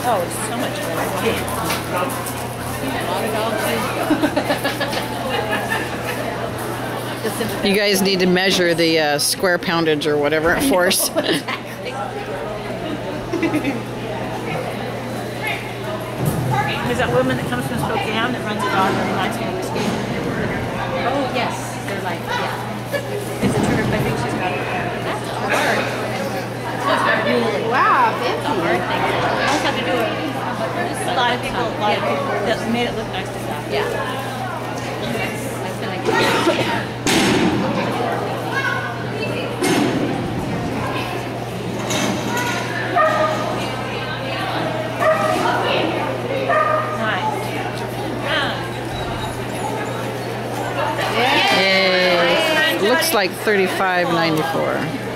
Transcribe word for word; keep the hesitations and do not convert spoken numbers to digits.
Oh, it's so much better. You guys need to measure the uh, square poundage or whatever force. There's that woman that comes from Spokane that runs a dog that reminds me of whiskey. Oh, yes. They're like, yeah. It's a trip. I think she's got it. That's hard. Really? Wow, fancy. It's a hard thing. I also have to do it. A lot of people, a lot of people that made it look nice to stop. Yeah. That's, that's gonna get Yay. Looks like thirty-five ninety-four.